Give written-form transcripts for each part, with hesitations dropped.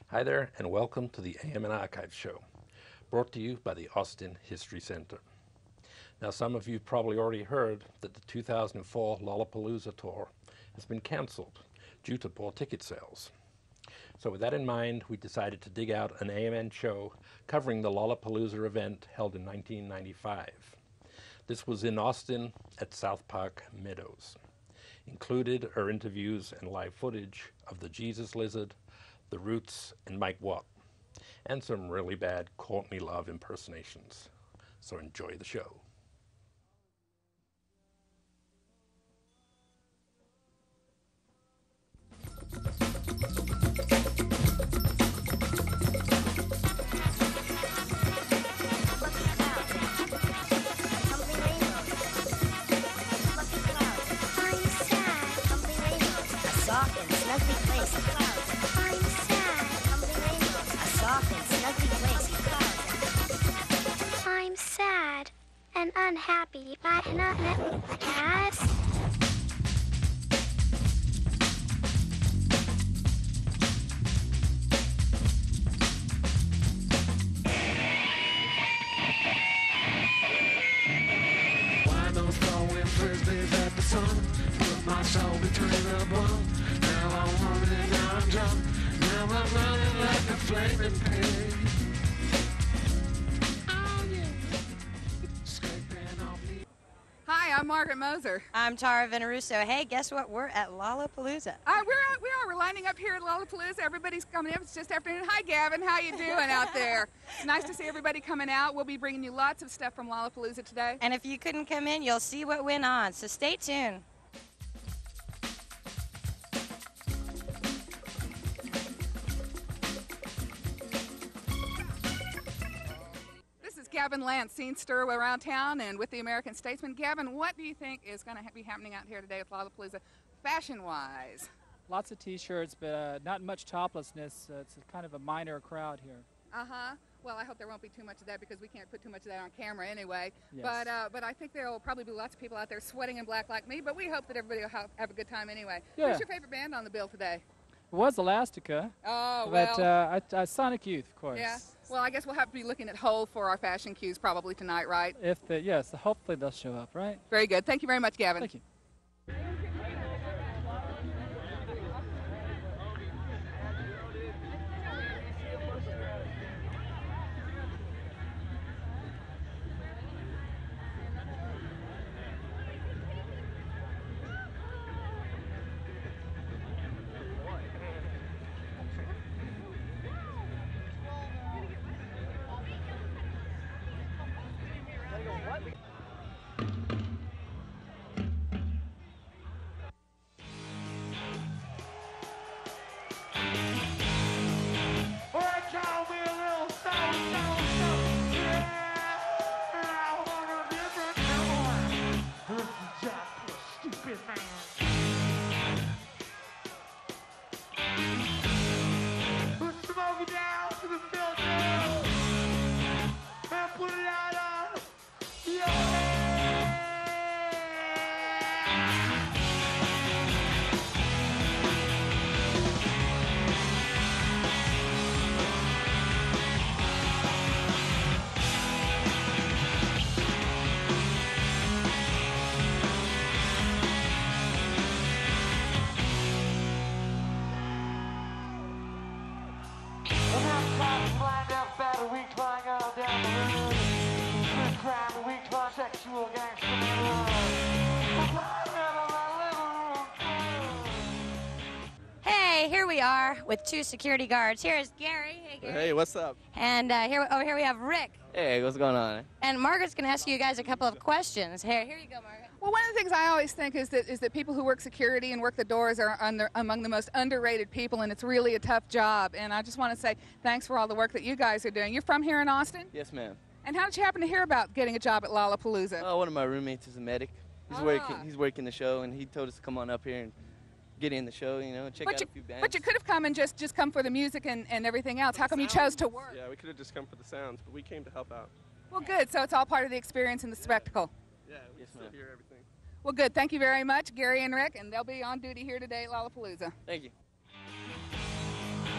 Hi there, and welcome to the AMN Archives show, brought to you by the Austin History Center. Now, some of you probably already heard that the 2004 Lollapalooza tour has been canceled due to poor ticket sales. So with that in mind, we decided to dig out an AMN show covering the Lollapalooza event held in 1995. This was in Austin at South Park Meadows. Included are interviews and live footage of the Jesus Lizard, the Roots, and Mike Watt, and some really bad Courtney Love impersonations. So enjoy the show. I'm sad and unhappy, but not yes. Why don't throwing Thursdays at the sun? Put my soul between the bone. Now I'm running, now I'm drunk. Now I'm running like a flaming pig. Hi, I'm Margaret Moser. I'm Tara Veneruso. Hey, guess what? We're at Lollapalooza. We're lining up here at Lollapalooza. Everybody's coming up. It's just afternoon. Hi, Gavin. How you doing out there? It's nice to see everybody coming out. We'll be bringing you lots of stuff from Lollapalooza today. And if you couldn't come in, you'll see what went on. So stay tuned. Gavin Lance, scene stir around town and with the American Statesman. Gavin, what do you think is going to be happening out here today at Lollapalooza, fashion-wise? Lots of T-shirts, but not much toplessness. It's kind of a minor crowd here. Uh-huh. Well, I hope there won't be too much of that because we can't put too much of that on camera anyway. Yes. But I think there will probably be lots of people out there sweating in black like me, but we hope that everybody will have a good time anyway. Yeah. Who's your favorite band on the bill today? It was Elastica. Oh, well. But Sonic Youth, of course. Yeah. Well, I guess we'll have to be looking at Hole for our fashion cues probably tonight, right? Yes, hopefully they'll show up, right? Very good. Thank you very much, Gavin. Thank you. Hey, here we are with two security guards. Here's Gary. Hey, Gary. Hey, what's up? And here we have Rick. Hey, what's going on? And Margaret's going to ask you guys a couple of questions. Here you go, Margaret. Well, one of the things I always think is that people who work security and work the doors are among the most underrated people, and it's really a tough job. And I just want to say thanks for all the work that you guys are doing. You're from here in Austin? Yes, ma'am. And how did you happen to hear about getting a job at Lollapalooza? Oh, one of my roommates is a medic. He's working the show, and he told us to come on up here and get in the show, check out a few bands. But you could have come and just come for the music and everything else. How come you chose to work? Yeah, we could have just come for the sounds, but we came to help out. Well, good. So it's all part of the experience and the spectacle. Yeah, we still hear everything. Well, good. Thank you very much, Gary and Rick, and they'll be on duty here today at Lollapalooza. Thank you.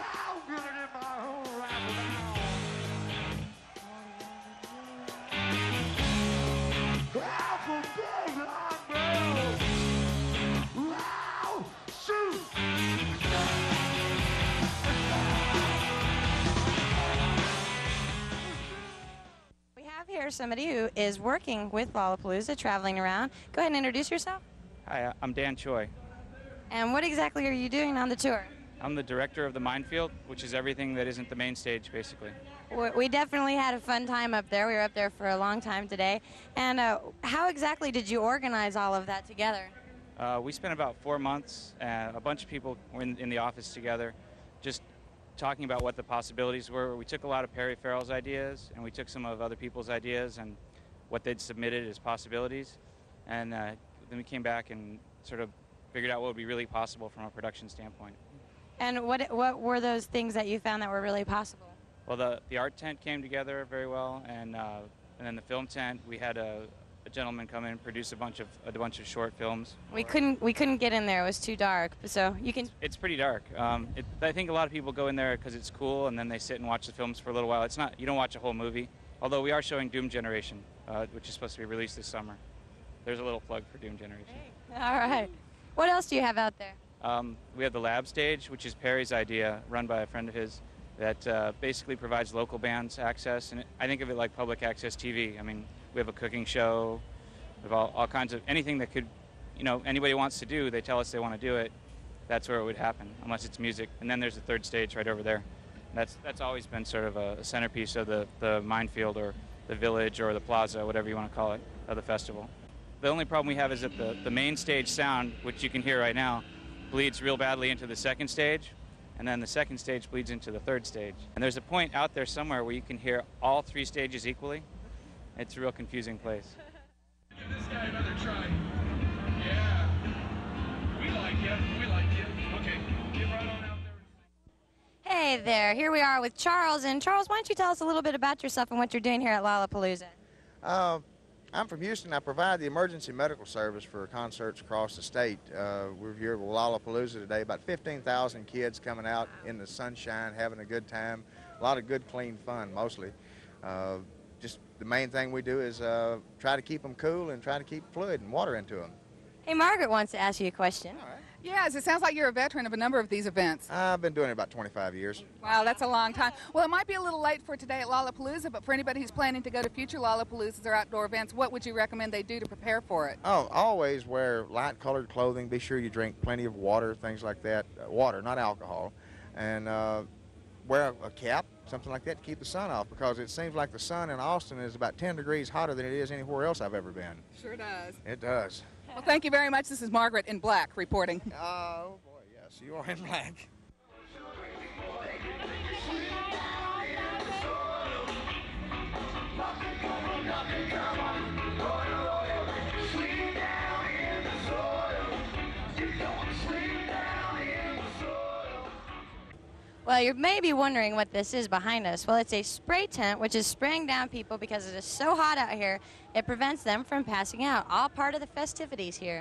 We have here somebody who is working with Lollapalooza, traveling around. Go ahead and introduce yourself. Hi, I'm Dan Choi. And what exactly are you doing on the tour? I'm the director of the Minefield, which is everything that isn't the main stage, basically. We definitely had a fun time up there. We were up there for a long time today. And how exactly did you organize all of that together? We spent about 4 months, a bunch of people were in the office together, just talking about what the possibilities were. We took a lot of Perry Farrell's ideas, and we took some of other people's ideas and what they'd submitted as possibilities. And then we came back and sort of figured out what would be really possible from a production standpoint. And what were those things that you found that were really possible? Well, the art tent came together very well, and then the film tent, we had a gentleman come in and produce a bunch of short films. We couldn't get in there. It was too dark. So you can. It's pretty dark. I think a lot of people go in there because it's cool, and then they sit and watch the films for a little while. It's not. You don't watch a whole movie. Although we are showing Doom Generation, which is supposed to be released this summer. There's a little plug for Doom Generation. All right. What else do you have out there? We have the lab stage, which is Perry's idea, run by a friend of his, that basically provides local bands access. And I think of it like public access TV. I mean, we have a cooking show. We have all kinds of anything that could, anybody wants to do. They tell us they want to do it. That's where it would happen, unless it's music. And then there's the third stage right over there. That's always been sort of a centerpiece of the Minefield or the Village or the Plaza, whatever you want to call it, of the festival. The only problem we have is that the main stage sound, which you can hear right now, bleeds real badly into the second stage, and then the second stage bleeds into the third stage. And there's a point out there somewhere where you can hear all three stages equally. It's a real confusing place. Give this guy another try. Yeah. We like you. Okay, get right on out there. Hey there. Here we are with Charles. And Charles, why don't you tell us a little bit about yourself and what you're doing here at Lollapalooza? I'm from Houston. I provide the emergency medical service for concerts across the state. We're here with Lollapalooza today. About 15,000 kids coming out in the sunshine, having a good time. A lot of good, clean fun, mostly. Just the main thing we do is try to keep them cool and try to keep fluid and water into them. Hey, Margaret wants to ask you a question. All right. Yes, it sounds like you're a veteran of a number of these events. I've been doing it about 25 years. Wow, that's a long time. Well, it might be a little late for today at Lollapalooza, but for anybody who's planning to go to future Lollapaloozas or outdoor events, what would you recommend they do to prepare for it? Oh, always wear light-colored clothing. Be sure you drink plenty of water, things like that. Water, not alcohol. And wear a cap, something like that, to keep the sun off, because it seems like the sun in Austin is about 10 degrees hotter than it is anywhere else I've ever been. Sure does. It does. Well, thank you very much. This is Margaret in black reporting. Oh, boy, yes, you are in black. Well, you may be wondering what this is behind us. Well, it's a spray tent, which is spraying down people because it is so hot out here, it prevents them from passing out. All part of the festivities here.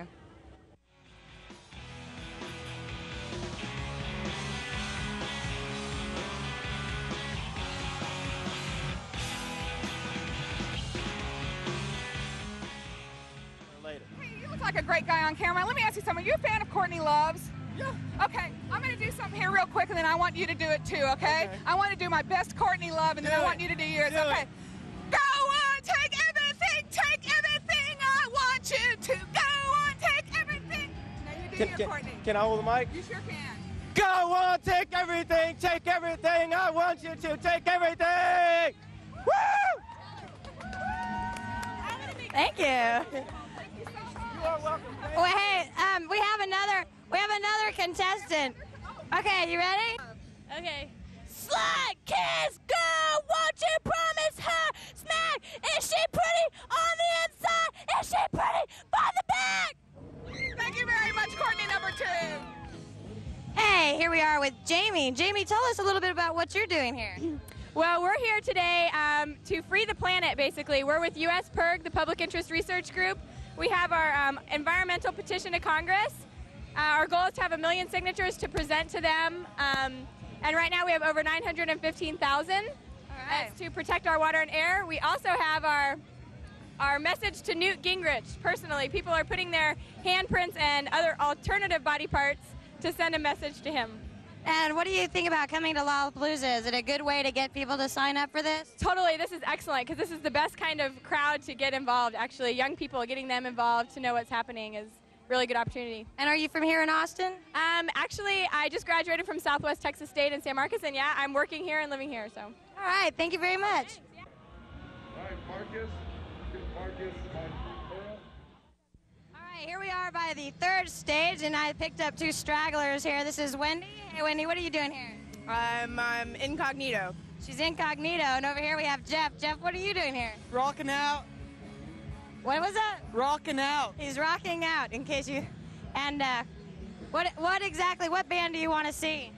Hey, you look like a great guy on camera. Let me ask you something. Are you a fan of Courtney Love's? Yeah. Okay, I'm going to do something here real quick, and then I want you to do it too, okay? I want to do my best Courtney Love, and then I want you to do yours, okay? Go on, take everything I want you to. Go on, take everything. Now you do your Courtney. Can I hold the mic? You sure can. Go on, take everything I want you to. Take everything. Woo! Thank you. You are welcome. Well, hey, we have another contestant. Okay, you ready? Okay. Slut, kiss, girl, won't you promise her smack? Is she pretty on the inside? Is she pretty by the back? Thank you very much, Courtney number 2. Hey, here we are with Jamie. Jamie, tell us a little bit about what you're doing here. Well, we're here today to free the planet, basically. We're with US PIRG, the Public Interest Research Group. We have our environmental petition to Congress. Our goal is to have 1 million signatures to present to them And right now we have over 915,000. All right. That's to protect our water and air. We also have our message to Newt Gingrich personally. People are putting their handprints and other alternative body parts to send a message to him. And what do you think about coming to Lollapalooza? Is it a good way to get people to sign up for this? Totally, this is excellent because this is the best kind of crowd to get involved. Actually, young people, getting them involved to know what's happening is a really good opportunity. And are you from here in Austin? Actually, I just graduated from Southwest Texas State in San Marcos, and yeah, I'm working here and living here. So. All right, thank you very much. All right, Marcus. All right, here we are by the third stage, and I picked up two stragglers here. This is Wendy. Hey, Wendy, what are you doing here? I'm incognito. She's incognito, and over here we have Jeff. Jeff, what are you doing here? Rocking out. What was that? Rocking out. He's rocking out, in case you... And what exactly, what band do you want to see?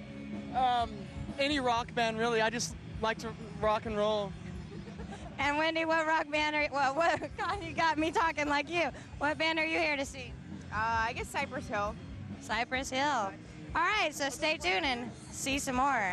Any rock band, really. I just like to rock and roll. And Wendy, what rock band are you... Well, God, you got me talking like you. What band are you here to see? I guess Cypress Hill. Cypress Hill. All right, so stay tuned and see some more.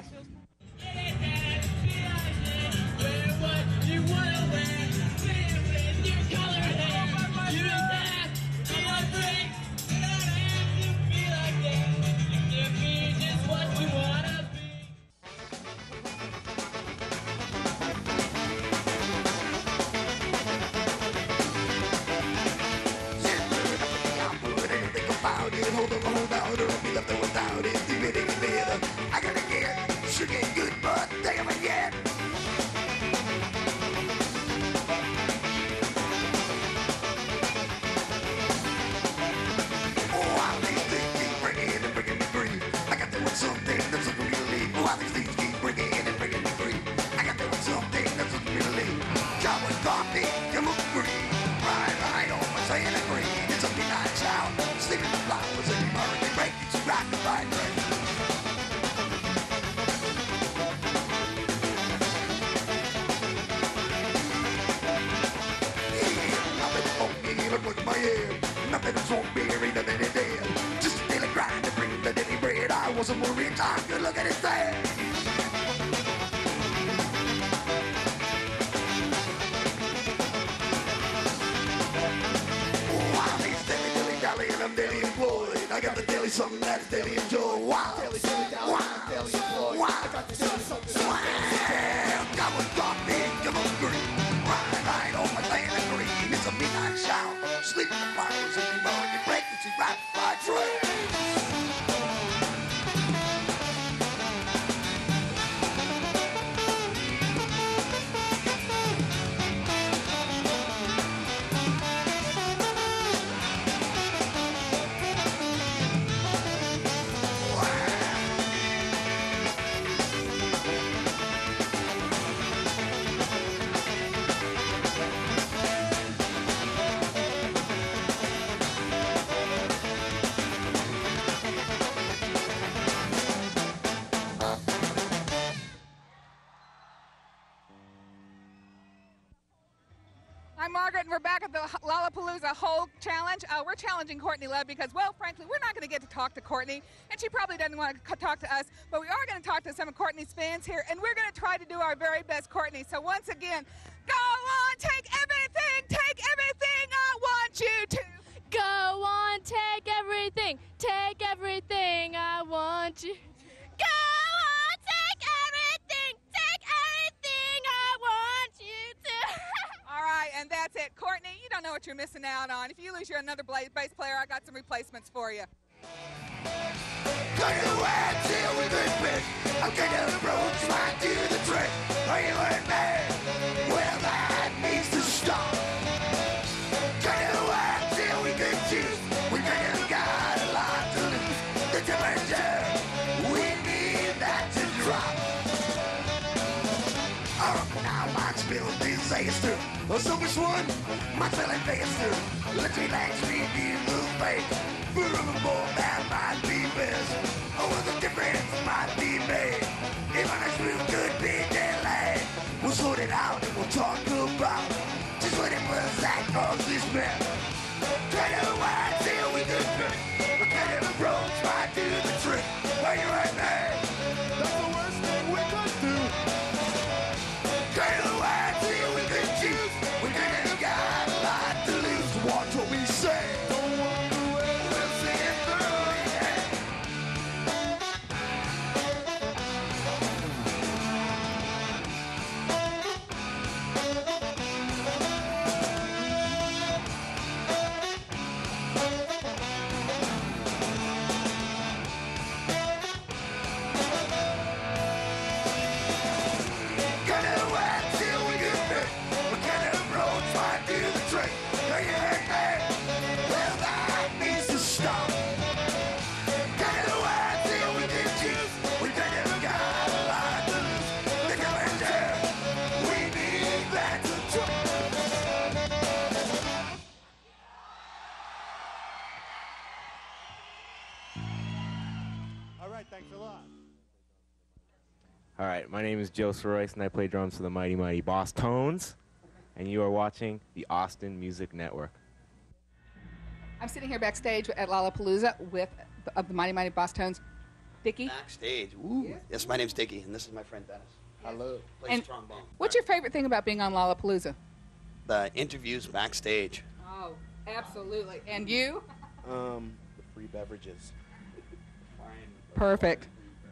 I gotta get sugar good, but damn it yet. Oh, all these things keep bringing and bringing me free. I got to do something that's looking really. Oh, all these things keep bringing and bringing me free. I got to do something that's looking really. Job with coffee, you look free. Right on my Santa Green. It's a midnight shout. Sleeping the flowers in the morning break. It's a rock and vibrate. With my head, nothing is won't be either than it dead. Just a daily grind to bring the daily bread. I wasn't worried, time good look at it there. Oh, I'm these daily dally and I'm daily employed. I got the daily something that's daily enjoy. Wow, daily dally, wow, daily employed. Wow, I got the daily something. Wow, got one coffee, give them green. Right on my Santa Green. It's a midnight shout. Sleep in the flowers in the morning break. It's a right by train. I'm Margaret, and we're back at the Lollapalooza Whole Challenge. We're challenging Courtney Love because, well, frankly, we're not going to get to talk to Courtney, and she probably doesn't want to talk to us, but we are going to talk to some of Courtney's fans here, and we're going to try to do our very best, Courtney. So once again, go on, take everything I want you to. Go on, take everything I want you. Go on, take everything I want you to. All right, and that's it. Courtney, you don't know what you're missing out on. If you lose your another bass player, I got some replacements for you. Gonna wait till we get big. I'm gonna approach right to the trick. Are you in there? Well, that needs to stop. Gonna wait till we get juice. We gonna got a lot to lose. The temperature, we need that to drop. Alright, now mine's feeling disaster. A selfish one, mine's feeling faster. Let's relax, review the fake. Furthermore, that might be best. Oh, well, the difference might be made. Even a screw could be delayed. We'll sort it out and we'll talk about just what it was that caused this mess. Try to wait till we get fit. We're gonna approach right to the trick. Are you right there? right, thanks a lot. All right, my name is Joe Soroyce, and I play drums for the Mighty Mighty Boss Tones, and you are watching the Austin Music Network. I'm sitting here backstage at Lollapalooza with the Mighty Mighty Boss Tones. Dickie? Backstage. Ooh. Yes, my name's Dickie, and this is my friend Dennis. Hello. Plays trombone. What's your favorite thing about being on Lollapalooza? The interviews backstage. Oh, absolutely. And you? The free beverages. Perfect.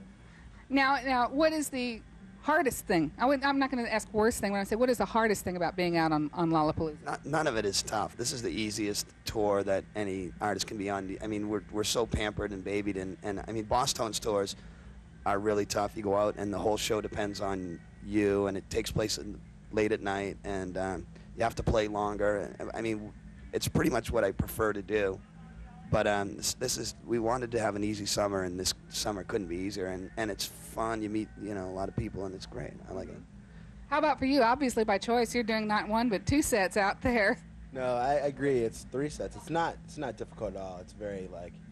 Now, what is the hardest thing? I'm not going to ask worst thing when I say what is the hardest thing about being out on Lollapalooza? None of it is tough. This is the easiest tour that any artist can be on. I mean, we're so pampered and babied, and I mean, Boss Tones tours are really tough. You go out, and the whole show depends on you, and it takes place late at night, and you have to play longer. I mean, it's pretty much what I prefer to do. But we wanted to have an easy summer, and this summer couldn't be easier, and it's fun. You meet, a lot of people, and it's great. I like it. How about for you? Obviously, by choice, you're doing not one but two sets out there. No, I agree. It's 3 sets. It's not difficult at all. It's very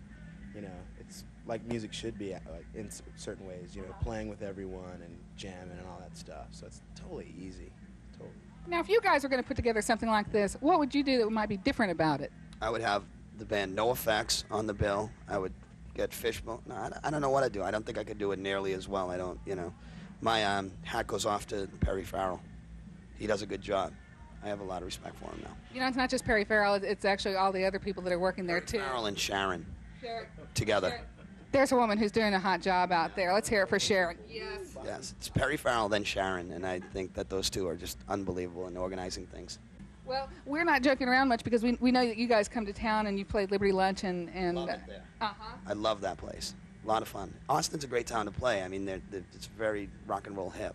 it's like music should be like in certain ways. Playing with everyone and jamming and all that stuff. So it's totally easy. Totally. Now, if you guys were going to put together something like this, what would you do that might be different about it? I would have the band No Effects on the bill. I would get Fishbone. No, I don't know what I'd do. I don't think I could do it nearly as well. I don't, My hat goes off to Perry Farrell. He does a good job. I have a lot of respect for him now. It's not just Perry Farrell. It's actually all the other people that are working there, too. Farrell and Sharon together. There's a woman who's doing a hot job out there. Let's hear it for Sharon. Yes. Yes, it's Perry Farrell, then Sharon, and I think that those two are just unbelievable in organizing things. Well, we're not joking around much because we know that you guys come to town and you play Liberty Lunch and love it there. I love that place. A lot of fun. Austin's a great town to play. I mean, it's very rock and roll hip.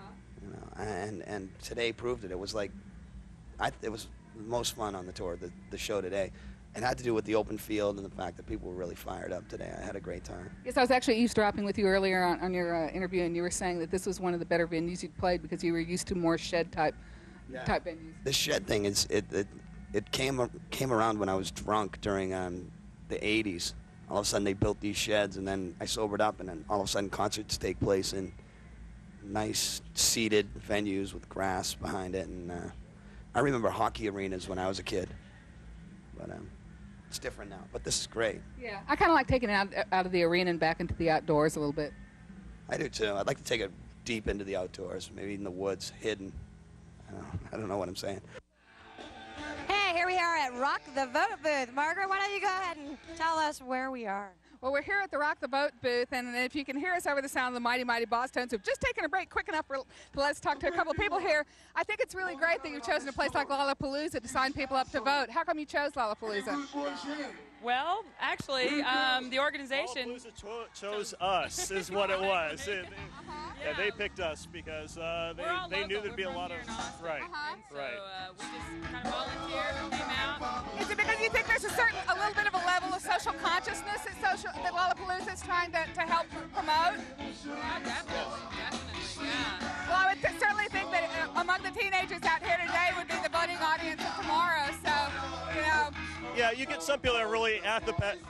And today proved it. It was like, it was the most fun on the tour. The show today, it had to do with the open field and the fact that people were really fired up today. I had a great time. Yes, I was actually eavesdropping with you earlier on your interview, and you were saying that this was one of the better venues you'd played because you were used to more shed type venues. The shed thing is it came around when I was drunk during the 80s. All of a sudden they built these sheds, and then I sobered up, and then all of a sudden concerts take place in nice seated venues with grass behind it. And I remember hockey arenas when I was a kid, but it's different now. But this is great. Yeah, I kind of like taking it out of the arena and back into the outdoors a little bit. I do too. I'd like to take it deep into the outdoors, maybe in the woods, hidden. I don't know what I'm saying. Hey, here we are at Rock the Vote booth. Margaret, why don't you go ahead and tell us where we are? Well, we're here at the Rock the Vote booth, and if you can hear us over the sound of the Mighty Mighty Boss Tones, who've just taken a break quick enough to let us talk to a couple of people here. I think it's really great that you've chosen a place like Lollapalooza to sign people up to vote. How come you chose Lollapalooza? Well, actually, the organization chose us, is what it was. Yeah, they picked us because they knew there'd be a lot of right. So we just kind of volunteered and came out. Is it because you think there's a little bit of a level of social consciousness that Lollapalooza is trying to help promote? Yeah, definitely, yeah. Well, I would certainly think that among the teenagers out here today would be the voting audience of tomorrow. So, Yeah, you get some people that are really apathetic,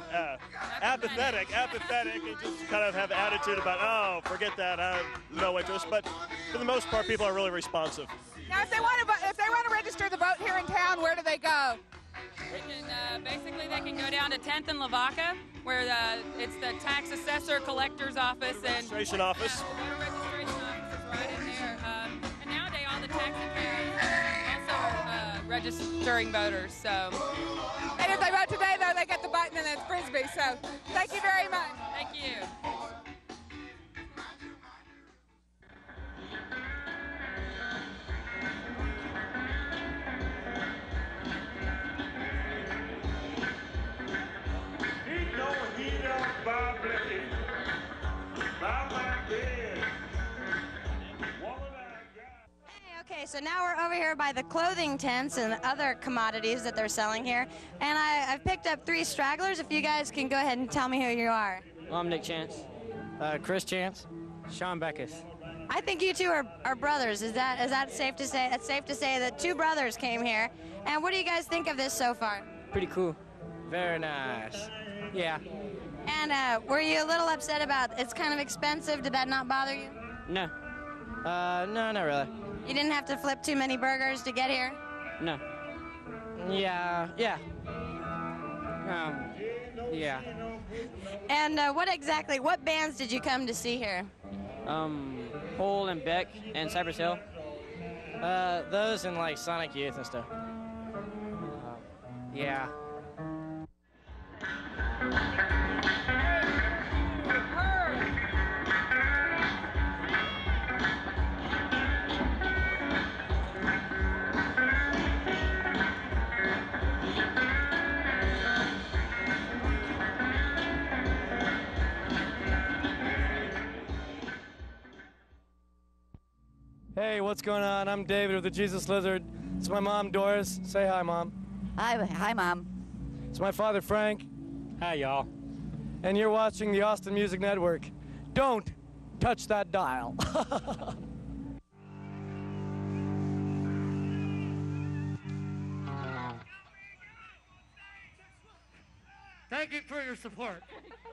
and just kind of have attitude about, oh, forget that, I have no interest. But for the most part, people are really responsive. Now, if they want to register the vote here in town, where do they go? Basically, they can go down to 10th and Lavaca, where it's the tax assessor collector's office and registration office. Registration office is right in there. And nowadays, all the taxi cabs also are registering voters. So. And if they vote today, though, they get the button and it's Frisbee. So, thank you very much. Thank you. Okay, so now we're over here by the clothing tents and other commodities that they're selling here. And I've picked up 3 stragglers. If you guys can go ahead and tell me who you are. Well, I'm Nick Chance, Chris Chance, Sean Beckus. I think you two are brothers. Is that safe to say? It's safe to say that 2 brothers came here. And what do you guys think of this so far? Pretty cool. Very nice. Yeah. And were you a little upset about it's kind of expensive? Did that not bother you? No. No, not really. You didn't have to flip too many burgers to get here? No. Yeah. Yeah. Yeah. And what bands did you come to see here? Hole and Beck and Cypress Hill. Those and like Sonic Youth and stuff. Yeah. Hey, what's going on? I'm David with the Jesus Lizard. It's my mom, Doris. Say hi, Mom. Hi, Mom. It's my father, Frank. Hi, y'all. And you're watching the Austin Music Network. Don't touch that dial. Thank you for your support.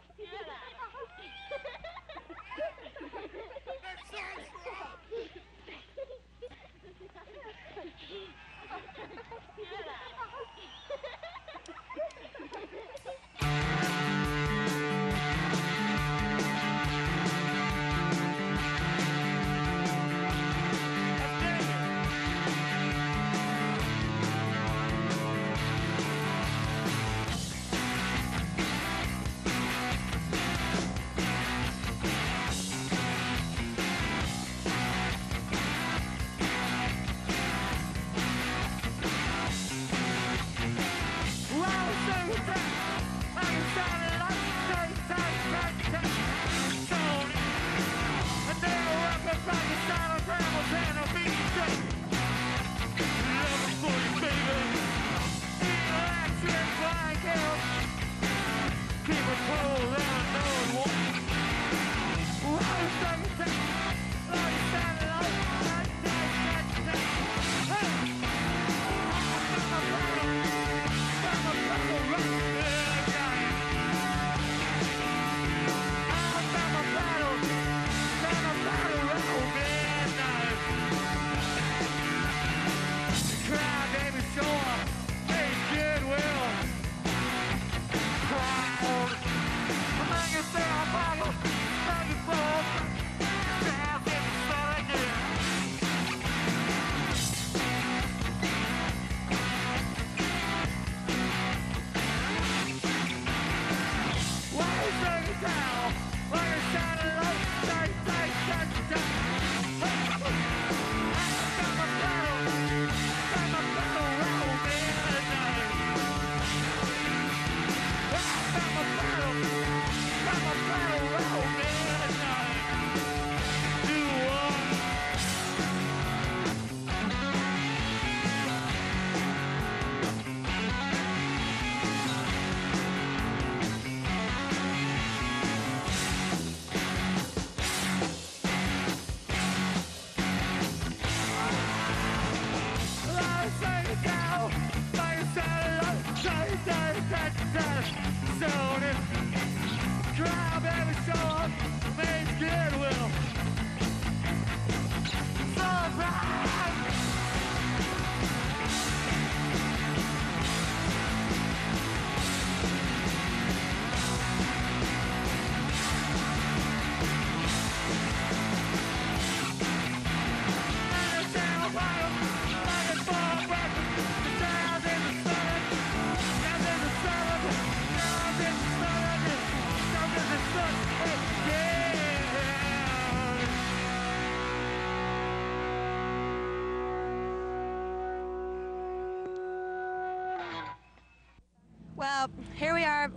Well, here we are.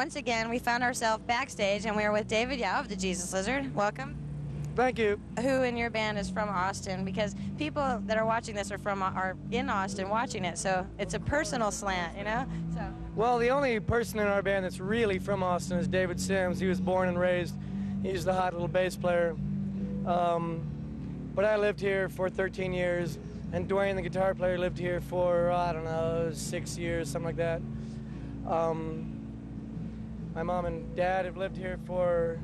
We found ourselves backstage, and we are with David Yao of the Jesus Lizard. Welcome. Thank you. Who in your band is from Austin? Because people that are watching this are in Austin watching it, so it's a personal slant, you know? So. Well, the only person in our band that's really from Austin is David Sims. He was born and raised. He's the hot little bass player. But I lived here for 13 years, and Dwayne, the guitar player, lived here for, I don't know, 6 years, something like that. My mom and dad have lived here for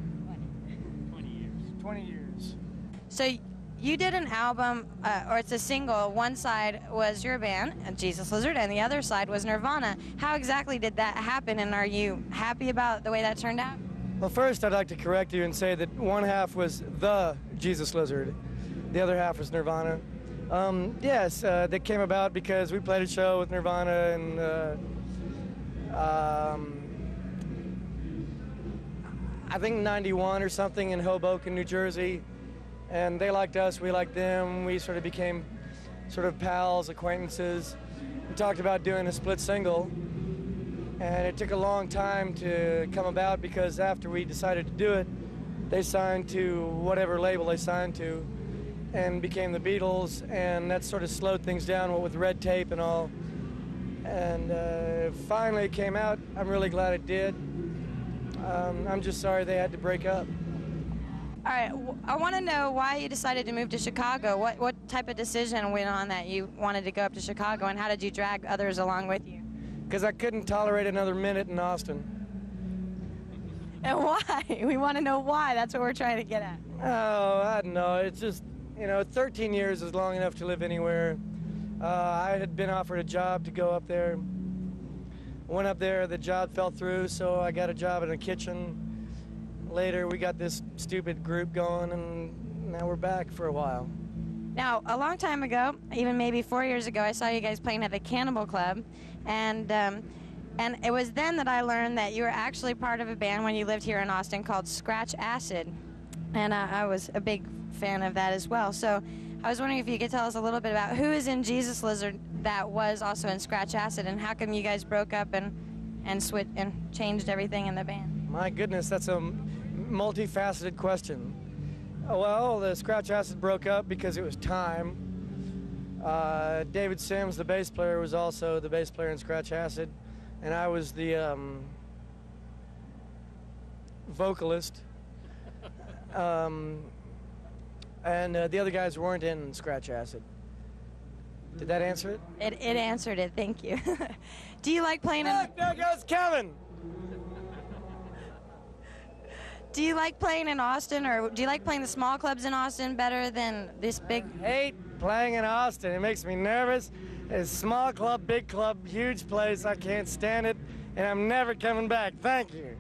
20 years. So you did an album, or it's a single. One side was your band, Jesus Lizard, and the other side was Nirvana. How exactly did that happen, and are you happy about the way that turned out? Well, first I'd like to correct you and say that one half was the Jesus Lizard. The other half was Nirvana. Yes, that came about because we played a show with Nirvana and I think 91 or something in Hoboken, New Jersey. And they liked us, we liked them. We sort of became sort of pals, acquaintances. We talked about doing a split single. And it took a long time to come about because after we decided to do it, they signed to whatever label they signed to and became the Beatles, and that sort of slowed things down, what with red tape and all. And finally it came out. I'm really glad it did. I'm just sorry they had to break up. All right, I want to know why you decided to move to Chicago. What type of decision went on that you wanted to go up to Chicago, and how did you drag others along with you? Because I couldn't tolerate another minute in Austin. And why? We want to know why. That's what we're trying to get at. Oh, I don't know. It's just, 13 years is long enough to live anywhere. I had been offered a job to go up there. Went up there, the job fell through, so I got a job in a kitchen. Later, we got this stupid group going, and now we're back for a while. Now, a long time ago, even maybe 4 years ago, I saw you guys playing at the Cannibal Club, and it was then that I learned that you were actually part of a band when you lived here in Austin called Scratch Acid, and I was a big fan of that as well. So I was wondering if you could tell us a little bit about who is in Jesus Lizard that was also in Scratch Acid, and how come you guys broke up and switched and changed everything in the band? My goodness, that's a multifaceted question. Well, the Scratch Acid broke up because it was time. David Sims, the bass player, was also the bass player in Scratch Acid, and I was the vocalist. And the other guys weren't in Scratch Acid. Did that answer it? It answered it, thank you. Do you like playing in... Look, there goes Kevin! Do you like playing in Austin, or do you like playing the small clubs in Austin better than this big... I hate playing in Austin. It makes me nervous. It's small club, big club, huge place. I can't stand it, and I'm never coming back. Thank you.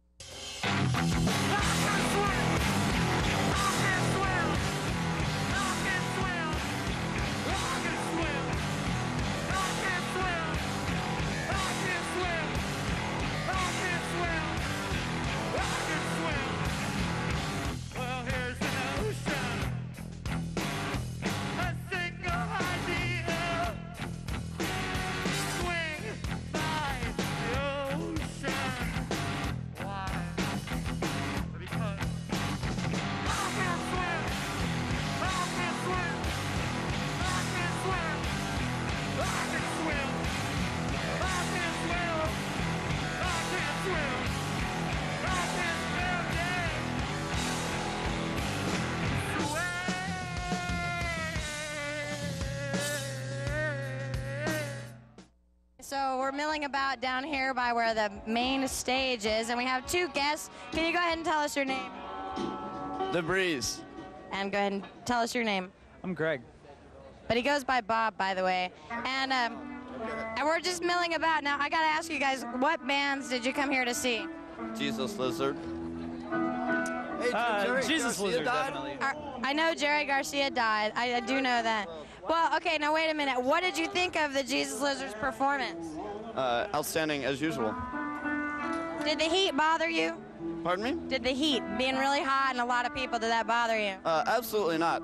So we're milling about down here by where the main stage is, and we have two guests. Can you go ahead and tell us your name? The Breeze. And go ahead and tell us your name. I'm Greg. But he goes by Bob, by the way. And we're just milling about. Now, I got to ask you guys, what bands did you come here to see? Jesus Lizard. Hey, Jesus Lizard, definitely. I know Jerry Garcia died. I do know that. Well, okay, now wait a minute. What did you think of the Jesus Lizard's performance? Outstanding as usual. Did the heat bother you? Pardon me? Did the heat, being really hot and a lot of people, did that bother you? Absolutely not.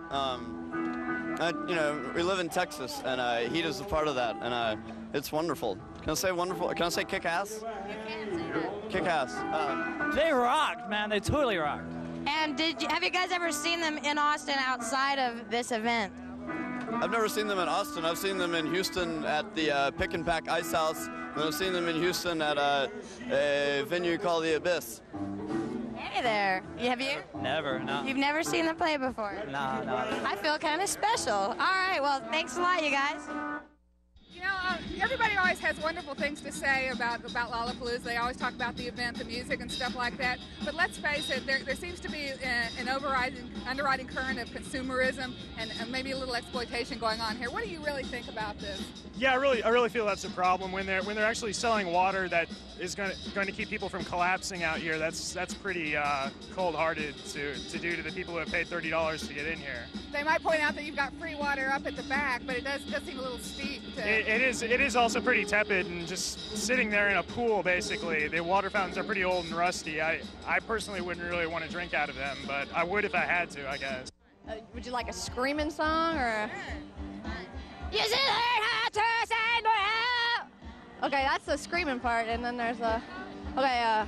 We live in Texas, and heat is a part of that, and it's wonderful. Can I say wonderful? Can I say kick-ass? You can say that. Kick-ass. They rocked, man. They totally rocked. And have you guys ever seen them in Austin outside of this event? I've never seen them in Austin. I've seen them in Houston at the Pick and Pack Ice House, and I've seen them in Houston at a venue called The Abyss. Hey there. Have you? Never, no. You've never seen them play before? No. I feel kind of special. All right, well, thanks a lot, you guys. You know, everybody always has wonderful things to say about Lollapalooza. They always talk about the event, the music, and stuff like that. But let's face it, there seems to be an underwriting current of consumerism and maybe a little exploitation going on here. What do you really think about this? Yeah, I really feel that's a problem when they're actually selling water that is going to keep people from collapsing out here. That's pretty cold-hearted to do to the people who have paid $30 to get in here. They might point out that you've got free water up at the back, but it does seem a little steep. It is also pretty tepid and just sitting there in a pool, basically. The water fountains are pretty old and rusty. I personally wouldn't really want to drink out of them, but I would if I had to, I guess. Would you like a screaming song or? You should learn how to say no. Okay, that's the screaming part, and then there's a. Okay,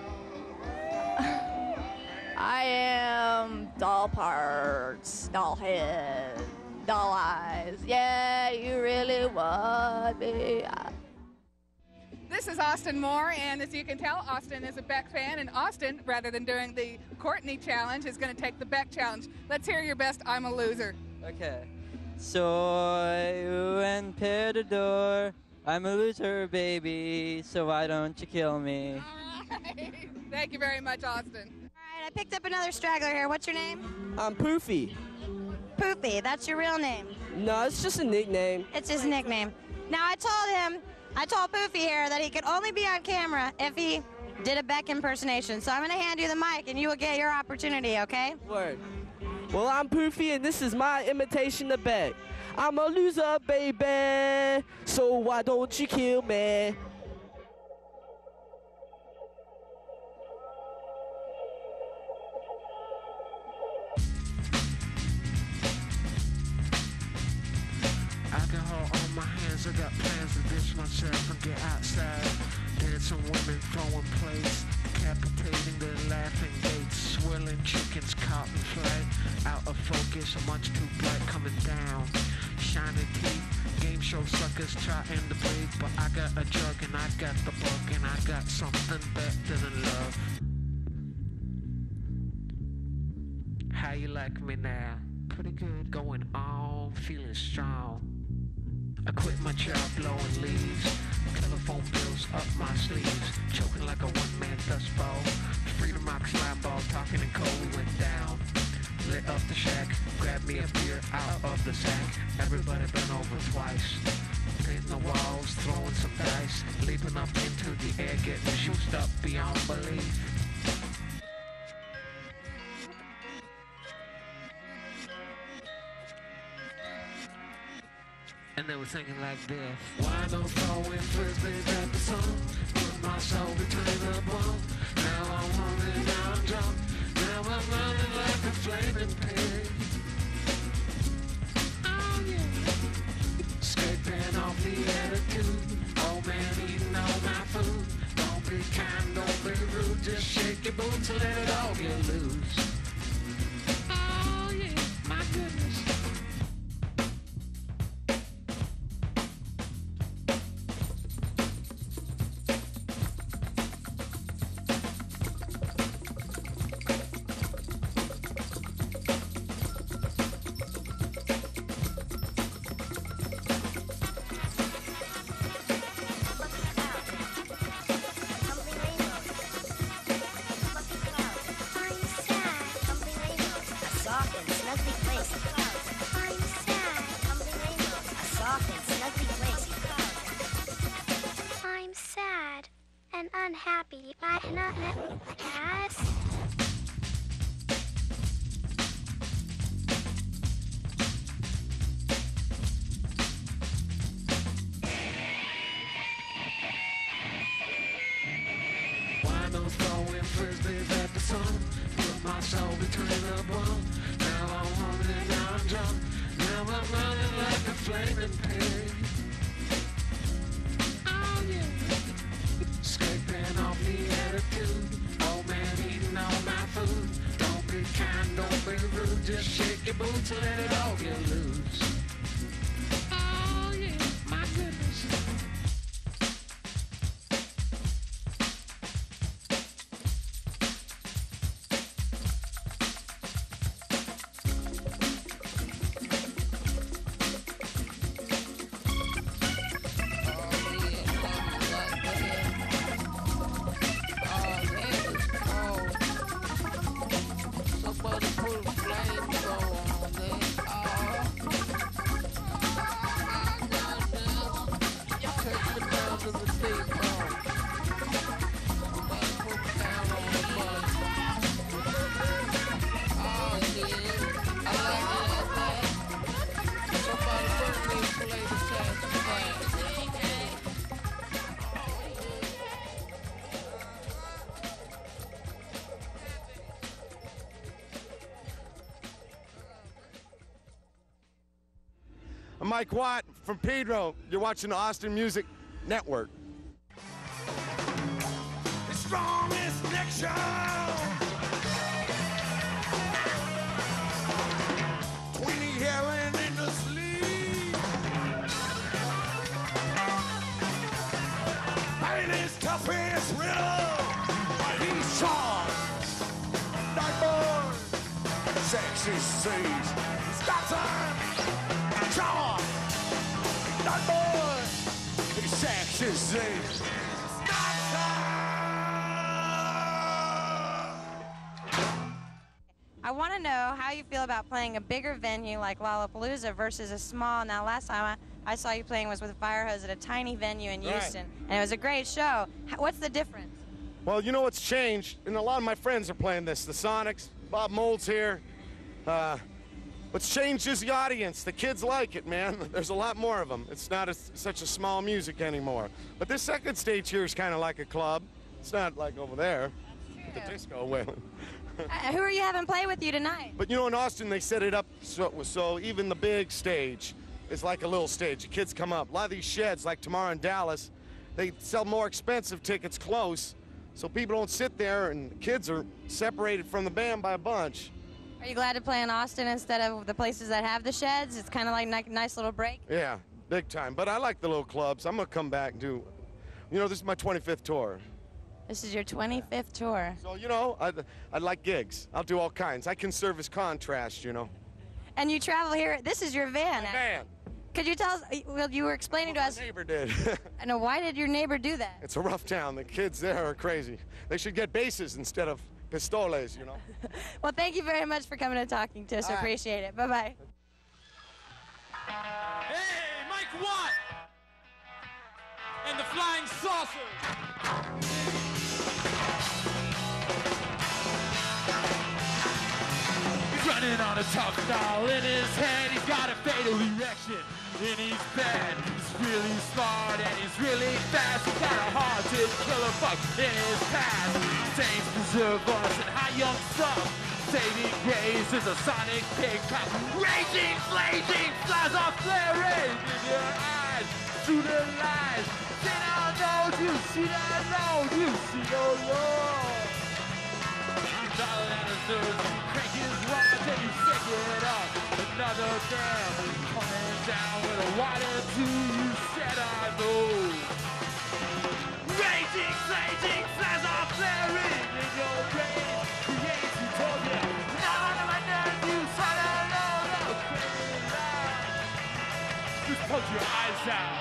I am doll parts, doll head, doll eyes. Yeah, you really want me. This is Austin Moore, and as you can tell, Austin is a Beck fan, and Austin, rather than doing the Courtney challenge, is going to take the Beck challenge. Let's hear your best I'm a Loser. Okay. Soy and Peridor, I'm a loser, baby, so why don't you kill me? All right. Thank you very much, Austin. All right, I picked up another straggler here. What's your name? I'm Poofy. Poofy, that's your real name? No, it's just a nickname. It's his nickname. Now, I told Poofy here that he could only be on camera if he did a Beck impersonation. So I'm going to hand you the mic, and you will get your opportunity, okay? Word. Well, I'm Poofy, and this is my imitation of Beck. I'm a loser, baby, so why don't you kill me? Alcohol on my hands, I got plans to ditch myself and get outside. Dancing women, throwing plates, decapitating their laughing gates, swirling chickens caught in flight. Out of focus, a much too bright coming down. Shiny teeth, game show suckers trying to breathe, but I got a drug and I got the bug and I got something better than love. How you like me now? Pretty good, going on, feeling strong. I quit my job blowing leaves, telephone bills up my sleeves, choking like a one-man dust ball. Freedom rock slime ball, talking in cold, we went down. Lit up the shack, grabbed me a beer out of the sack. Everybody bent over twice, painting the walls, throwing some dice, leaping up into the air, getting juiced up beyond belief. And they were singing like this. Why don't throwing frisbees at the sun? Put my soul between the bone. Now I'm hungry, now I'm drunk. Now I'm running like a flaming pig. Oh yeah. Escaping off the attitude. Old man eating all my food. Don't be kind, don't be rude. Just shake your boots and let it all get loose. Oh yeah, my goodness. I'm sad and unhappy, but not as. Why no throwing frisbees at the sun? Put my soul between the bone. Now I'm hungry, now I'm drunk. Now I'm running like a flaming pig. Oh yeah. Escaping off the attitude. Old man eating all my food. Don't be kind, don't be rude. Just shake your boots and let it all get loose. Oh yeah, my goodness. I'm Mike Watt from Pedro. You're watching the Austin Music Network. The strongest connection. 20 yelling in the sleep. Pain is toughest riddle, but he's charged. Night boy, sexy seas. Stop time. Charge. Night boy, he's sexy seas. I want to know how you feel about playing a bigger venue like Lollapalooza versus a small. Now, last time I saw you playing was with Fire Hose at a tiny venue in Houston, and it was a great show. What's the difference? Well, you know what's changed, and a lot of my friends are playing this. The Sonics, Bob Mold's here. What's changed is the audience. The kids like it, man. There's a lot more of them. It's not such a small music anymore. But this second stage here is kind of like a club. It's not like over there with the disco wailing. Who are you having play with you tonight? But you know, in Austin, they set it up so even the big stage is like a little stage. The kids come up. A lot of these sheds, like tomorrow in Dallas, they sell more expensive tickets close, so people don't sit there, and the kids are separated from the band by a bunch. Are you glad to play in Austin instead of the places that have the sheds? It's kind of like a nice little break. Yeah, big time. But I like the little clubs. I'm going to come back and do, you know, this is my 25th tour. This is your 25th tour. So, you know, I like gigs. I'll do all kinds. I can serve as contrast, you know. And you travel here. This is your van. My van. Could you tell us, well, you were explaining to us. My neighbor did. I know, why did your neighbor do that? It's a rough town. The kids there are crazy. They should get bases instead of pistoles, you know. Well, thank you very much for coming and talking to us. I appreciate it. Bye-bye. Hey, Mike Watt and the Flying Saucer. He's running on a talk doll in his head. He's got a fatal erection in his bed. He's really smart and he's really fast. He's got a hard to kill a fuck in his past. Saints preserve us and high young stuff. Saving grace is a sonic pig pop. Raging, flaging, flies off flaring in your eyes. Through the lies. See now, no, you see now, no, you see no Lord. You dial down his nerves, you crank his rods and you shake it up. Another dam coming down with a water to you said I know. Raging, flaging, flies off flaring in your brain. Creates utopia. Now I'm a nerd, you said I know. No crazy lie. Just poke your eyes out.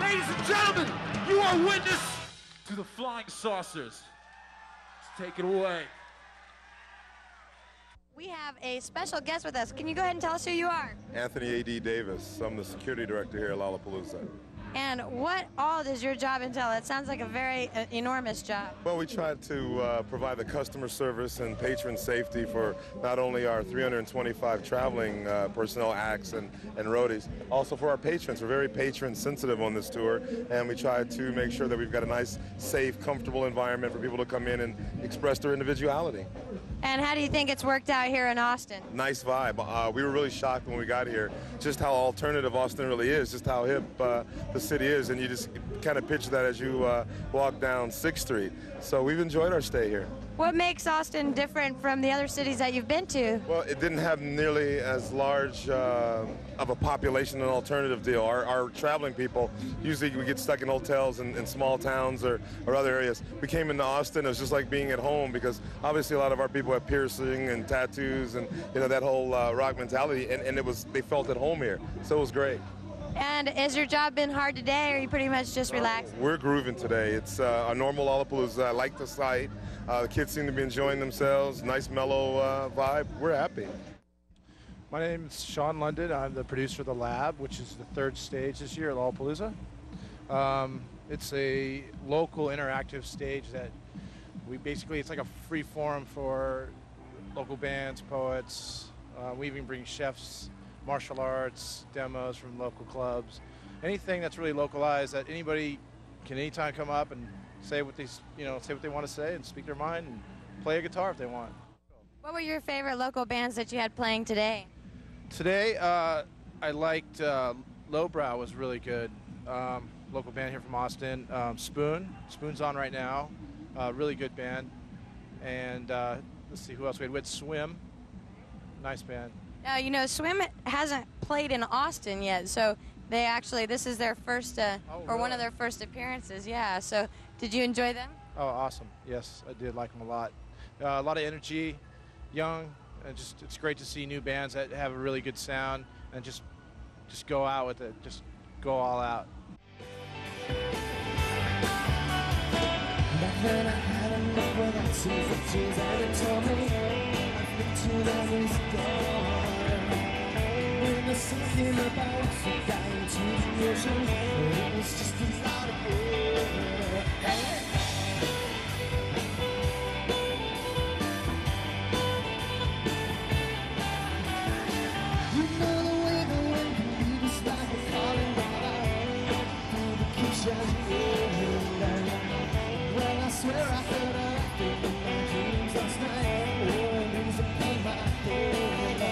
Ladies and gentlemen, you are witness to the flying saucers. Let's take it away. We have a special guest with us. Can you go ahead and tell us who you are? Anthony A.D. Davis. I'm the security director here at Lollapalooza. And what all does your job entail? It sounds like a very enormous job. Well, we try to provide the customer service and patron safety for not only our 325 traveling personnel acts and roadies, also for our patrons. We're very patron sensitive on this tour, and we try to make sure that we've got a nice, safe, comfortable environment for people to come in and express their individuality. And how do you think it's worked out here in Austin? Nice vibe. We were really shocked when we got here just how alternative Austin really is, just how hip the city is, and you just kind of picture that as you walk down 6th Street. So we've enjoyed our stay here. What makes Austin different from the other cities that you've been to? Well, it didn't have nearly as large of a population and alternative deal. Our traveling people, usually we get stuck in hotels in small towns or other areas. We came into Austin, it was just like being at home, because obviously a lot of our people have piercing and tattoos and that whole rock mentality, and they felt at home here. So it was great. And has your job been hard today, or are you pretty much just relaxed? We're grooving today. It's a normal Lollapalooza. I like the site. The kids seem to be enjoying themselves. Nice mellow vibe. We're happy. My name is Sean London. I'm the producer of The Lab, which is the 3rd stage this year at Lollapalooza. It's a local interactive stage that it's like a free forum for local bands, poets. We even bring chefs, martial arts, demos from local clubs. Anything that's really localized that anybody can anytime come up and say what they want to say and speak their mind and play a guitar if they want. What were your favorite local bands that you had playing today? Today, I liked Lowbrow was really good. Local band here from Austin. Spoon's on right now. Really good band. And let's see who else we had. We had Swim. Nice band. Swim hasn't played in Austin yet, so this is their first, one of their first appearances, yeah. So did you enjoy them? Oh, awesome. Yes, I did like them a lot. A lot of energy, young, and it's great to see new bands that have a really good sound and just go out with it, just go all out. Something about dying to the ocean. It was just a lot of hey. You know the way the wind can leave us like a falling water through the kitchen. Well, I swear I heard a thing in my dreams last night. Oh, it was a pain my head.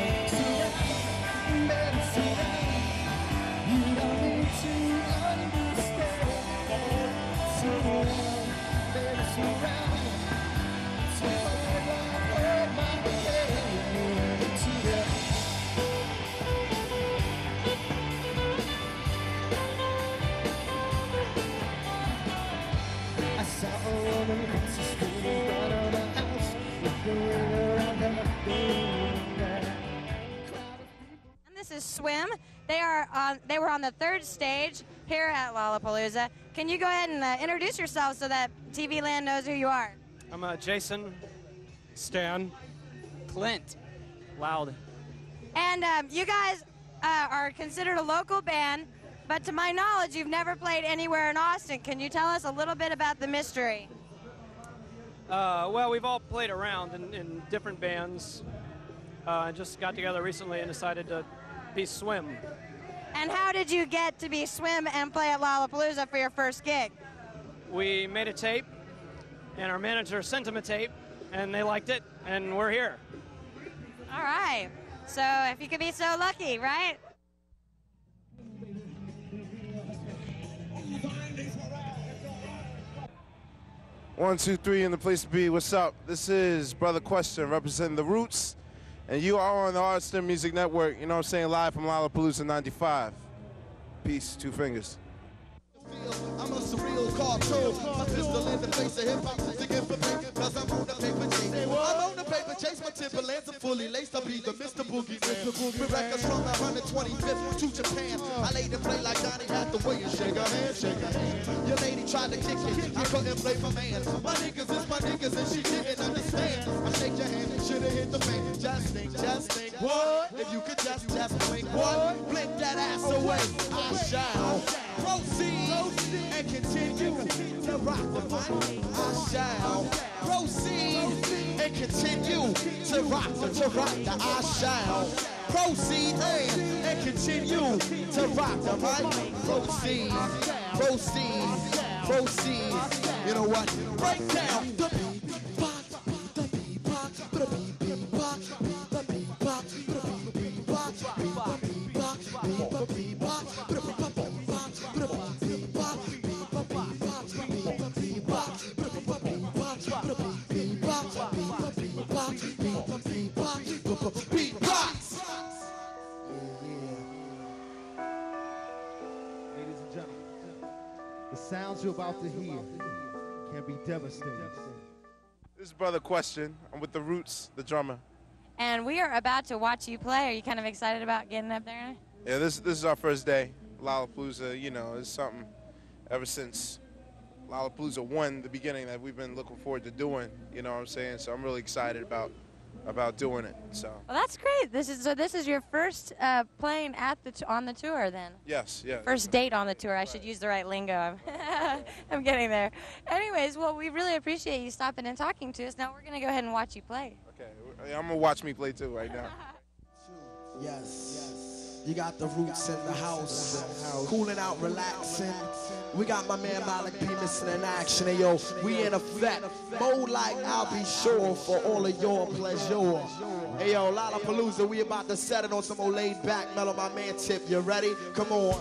This is Swim. They were on the 3rd stage here at Lollapalooza. Can you go ahead and introduce yourself so that TV Land knows who you are? I'm Jason, Stan, Clint, Loud. And you guys are considered a local band, but to my knowledge, you've never played anywhere in Austin. Can you tell us a little bit about the mystery? Well, we've all played around in different bands. Just got together recently and decided to be Swim. And how did you get to be Swim and play at Lollapalooza for your first gig? We made a tape, and our manager sent them a tape, and they liked it, and we're here. All right. So if you could be so lucky, right? One, two, three in the place to be. What's up? This is Brother Question representing The Roots, and you are on the Austin Music Network, you know what I'm saying, live from Lollapalooza 95. Peace, 2 fingers. I'm a surreal cartoon. My pistol in the face of hip-hop music infamy, cause I'm on the paper chase. I'm on the paper chase, my Timberlands are fully laced. I'll be the Mr. Boogie Man. With records from the 125th to Japan. I laid and play like Johnny Hathaway and shake a hand, shake a hand. Your lady tried to kick it, I couldn't play for man. My niggas is my niggas and she didn't understand. I shake your hand and should've hit the fan. Just think, what? If you could just blink, what? Blink that ass away, I shall proceed and continue to rock the mic. I shall proceed and continue to rock the I shall proceed and continue to rock the mic. Proceed. You know what? Break down the beatbox, the beatbox, the beatbox, the beatbox, the beatbox, the beatbox, beatbox. Ladies and gentlemen, the sounds you're about to hear can be devastating. This is Brother Question. I'm with the Roots, the drummer. And we are about to watch you play. Are you kind of excited about getting up there? Yeah, this is our first day. Lollapalooza, you know, is something ever since Lollapalooza 1, the beginning, that we've been looking forward to doing. You know what I'm saying? So I'm really excited about doing it. So. Well, that's great. This is your first playing at on the tour, then. Yes, yeah. First date on the tour. I should use the right lingo. I'm getting there. Anyways, well, we really appreciate you stopping and talking to us. Now we're gonna go ahead and watch you play. Okay, I'm gonna watch me play too right now. Yes. You got the Roots in the house, cooling out, relaxing. We got my man Malik P missing in action, and yo, we in effect. Mode like I'll be sure for all of your pleasure. Hey yo, Lallapalooza, we about to set it on some old laid back mellow, my man Tip. You ready? Come on.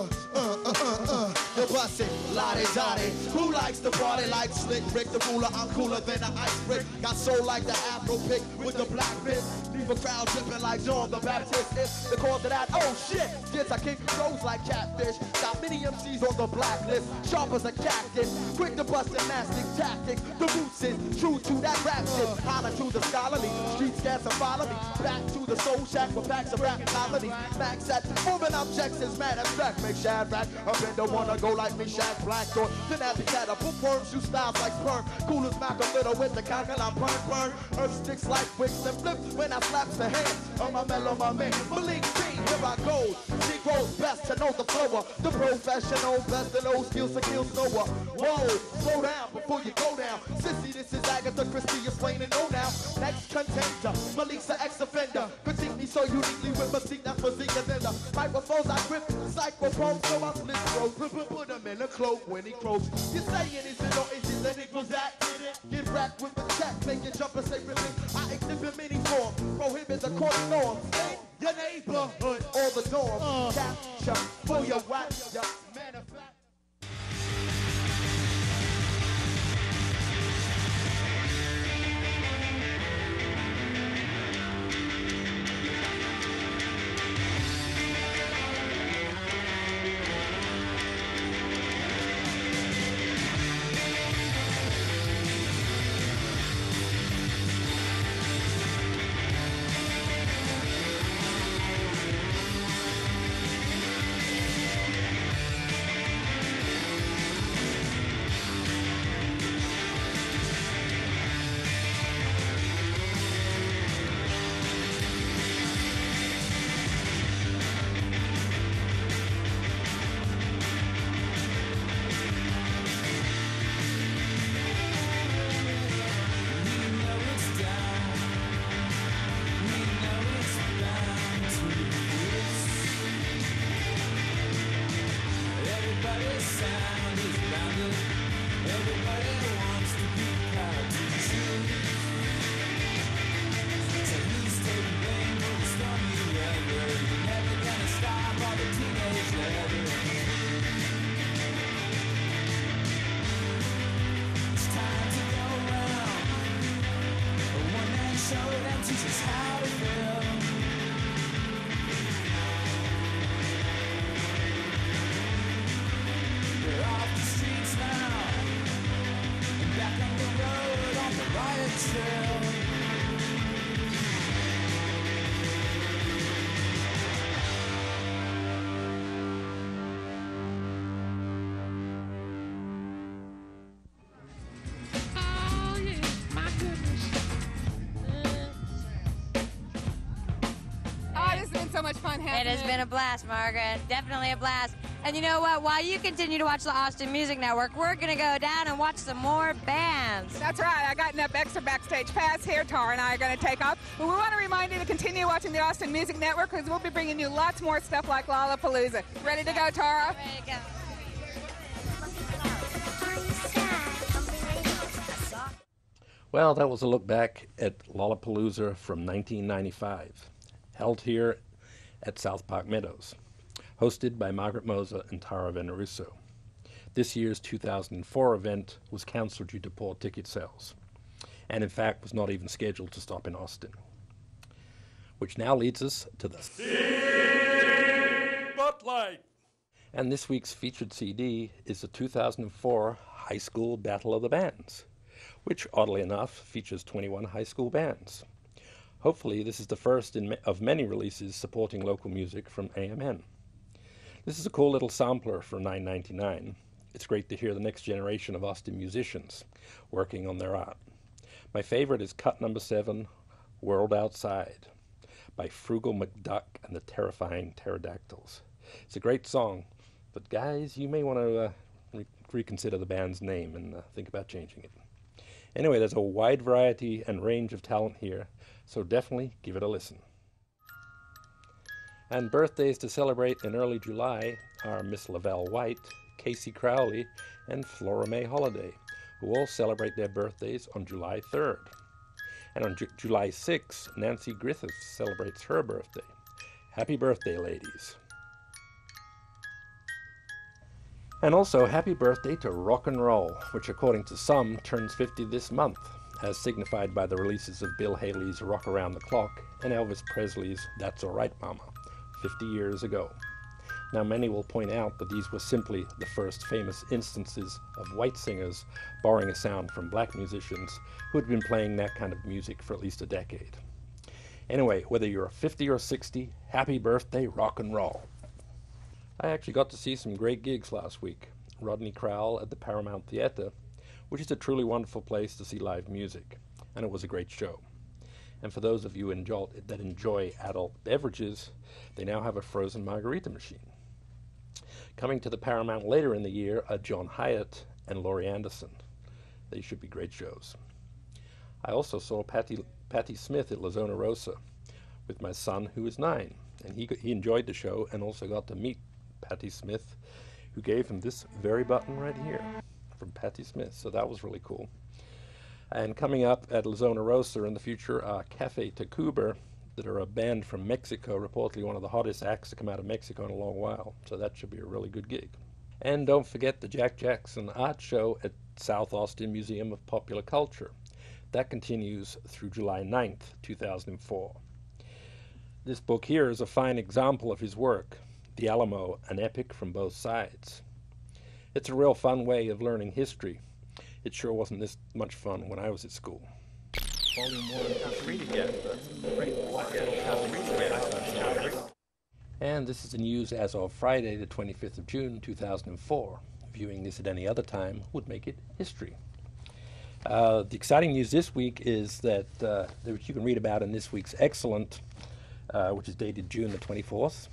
You bust it, lottie. Who likes to party like Slick Rick the ruler? I'm cooler than the ice brick. Got soul like the Afro pick with the black fist. Leave a crowd dripping like John the Baptist. It's the cause of that. Oh shit, yes, I kick crows like catfish. Got many MCs on the blacklist, sharp as a cactus. Quick to bust gymnastic tactics. The Roots is true to that rap shit. Holler to the scholarly, streets gas and follow me. Back to the soul shack with packs of rap comedy. Max at moving objects is mad abstract. Make Shadrach up in the wanna go like me, Shaq Black or then have the catapult worms, you styles like sperm. Cool as Malcolm Little with the cock and I'm burn. Earth sticks like wicks and flip when I slaps the hand on my mellow, my man. Malik B, here I go. She grows best to know the flow. The professional best of those skills to kill Noah. Whoa, slow down before you go down. Sissy, this is Agatha Christie, you're plain to know now. Next contender, Malik's an ex-offender. Critique me so uniquely with mystique, that's physique and then the microphones I grip, psychrophones, so I split throat. Put him in a cloak when he croaks. You saying is it or is it that it was that? Get wrapped with the check, make you jump and say rhythm. I exhibit many forms, prohibit the court norm. Your neighborhood or the dorm. Capture for your watch, your manifest. We're off the streets now. much fun having It has been a blast, Margaret. Definitely a blast. And you know what? While you continue to watch the Austin Music Network, we're going to go down and watch some more bands. That's right. I got enough extra backstage pass here. Tara and I are going to take off. But we want to remind you to continue watching the Austin Music Network because we'll be bringing you lots more stuff like Lollapalooza. Ready to go, Tara? Ready to go. Well, that was a look back at Lollapalooza from 1995, held here at South Park Meadows, hosted by Margaret Moser and Tara Veneruso. This year's 2004 event was cancelled due to poor ticket sales, and in fact was not even scheduled to stop in Austin. Which now leads us to the Spotlight. And this week's featured CD is the 2004 High School Battle of the Bands, which, oddly enough, features 21 high school bands. Hopefully, this is the first of many releases supporting local music from AMN. This is a cool little sampler for $9.99. It's great to hear the next generation of Austin musicians working on their art. My favorite is cut number 7, World Outside, by Frugal McDuck and the Terrifying Pterodactyls. It's a great song, but guys, you may want to reconsider the band's name and think about changing it. Anyway, there's a wide variety and range of talent here, so definitely give it a listen. And birthdays to celebrate in early July are Miss Lavelle White, Casey Crowley, and Flora May Holiday, who all celebrate their birthdays on July 3rd. And on July 6th, Nancy Griffiths celebrates her birthday. Happy birthday, ladies. And also, happy birthday to rock and roll, which according to some turns 50 this month, as signified by the releases of Bill Haley's Rock Around the Clock and Elvis Presley's That's All Right Mama, 50 years ago. Now, many will point out that these were simply the first famous instances of white singers borrowing a sound from black musicians who had been playing that kind of music for at least a decade. Anyway, whether you're 50 or 60, happy birthday, rock and roll. I actually got to see some great gigs last week. Rodney Crowell at the Paramount Theater, which is a truly wonderful place to see live music, and it was a great show. And for those of you that enjoy adult beverages, they now have a frozen margarita machine. Coming to the Paramount later in the year are John Hyatt and Laurie Anderson. They should be great shows. I also saw Patti Smith at La Zona Rosa with my son, who is 9, and he enjoyed the show and also got to meet Patti Smith, who gave him this very button right here from Patti Smith, so that was really cool. And coming up at La Zona Rosa in the future are Cafe Tacuba, that are a band from Mexico, reportedly one of the hottest acts to come out of Mexico in a long while, so that should be a really good gig. And don't forget the Jack Jackson Art Show at South Austin Museum of Popular Culture. That continues through July 9th, 2004. This book here is a fine example of his work, The Alamo, an epic from both sides. It's a real fun way of learning history. It sure wasn't this much fun when I was at school. Volume 1. And this is the news as of Friday, the 25th of June, 2004. Viewing this at any other time would make it history. The exciting news this week is that you can read about in this week's Excellent, which is dated June the 24th,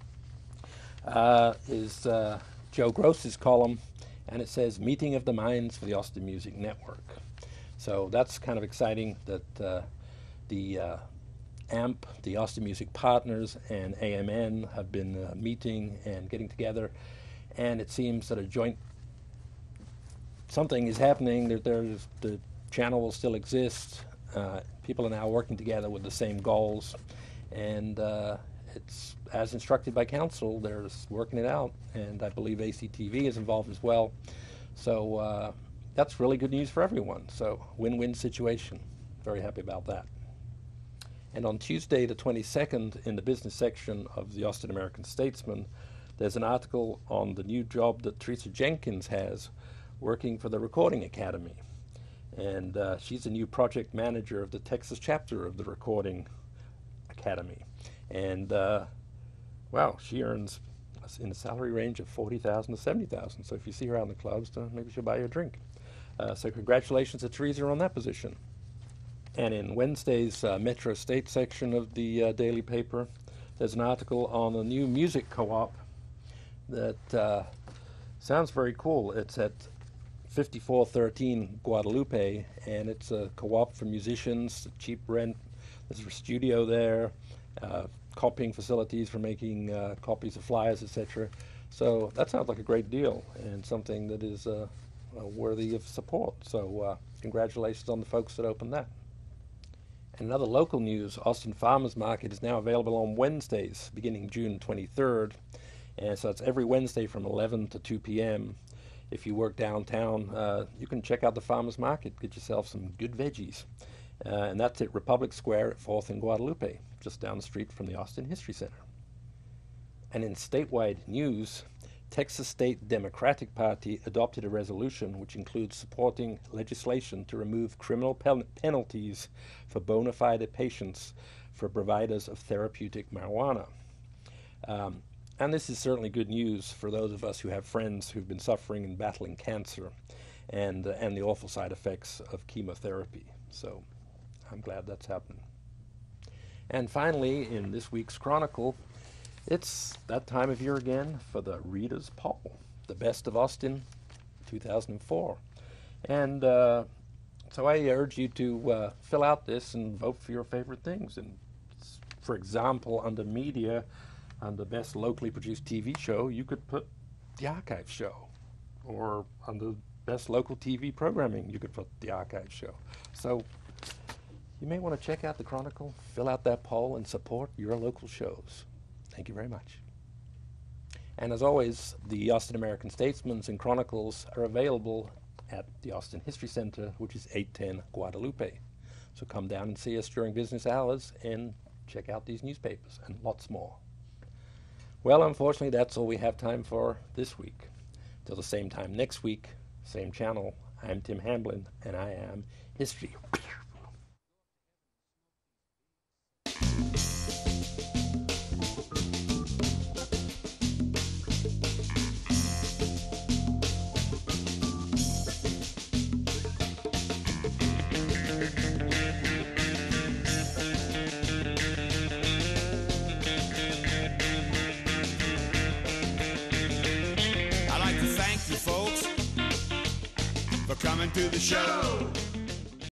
is Joe Gross's column, and it says Meeting of the Minds for the Austin Music Network. So that's kind of exciting that the AMP, the Austin Music Partners, and AMN have been meeting and getting together, and it seems that something is happening. The channel will still exist. People are now working together with the same goals, and it's as instructed by council. They're working it out, and I believe ACTV is involved as well. So that's really good news for everyone. So win-win situation. Very happy about that. And on Tuesday the 22nd, in the business section of the Austin American Statesman, there's an article on the new job that Teresa Jenkins has working for the Recording Academy. And she's a new project manager of the Texas chapter of the Recording Academy. And wow, she earns in a salary range of $40,000 to $70,000. So if you see her out in the clubs, maybe she'll buy you a drink. So congratulations to Teresa on that position. And in Wednesday's Metro State section of the daily paper, there's an article on a new music co-op that sounds very cool. It's at 5413 Guadalupe, and it's a co-op for musicians, cheap rent. There's a studio there, copying facilities for making copies of flyers, etc. So that sounds like a great deal and something that is worthy of support. So congratulations on the folks that opened that. And another local news, Austin Farmers Market is now available on Wednesdays beginning June 23rd. And so it's every Wednesday from 11 to 2 p.m. If you work downtown, you can check out the Farmers Market, get yourself some good veggies. And that's at Republic Square at 4th and Guadalupe, just down the street from the Austin History Center. And in statewide news, Texas State Democratic Party adopted a resolution which includes supporting legislation to remove criminal penalties for bona fide patients for providers of therapeutic marijuana. And this is certainly good news for those of us who have friends who've been suffering and battling cancer and the awful side effects of chemotherapy. So I'm glad that's happening. And finally, in this week's Chronicle, it's that time of year again for the Reader's Poll, the best of Austin 2004. And so I urge you to fill out this and vote for your favorite things. And for example, under media, under best locally produced TV show, you could put the Archive Show. Or under best local TV programming, you could put the Archive Show. So you may want to check out the Chronicle, fill out that poll, and support your local shows. Thank you very much. And as always, the Austin American Statesmans and Chronicles are available at the Austin History Center, which is 810 Guadalupe. So come down and see us during business hours and check out these newspapers and lots more. Well, unfortunately, that's all we have time for this week. Till the same time next week, same channel, I'm Tim Hamblin, and I am History. Coming to the show.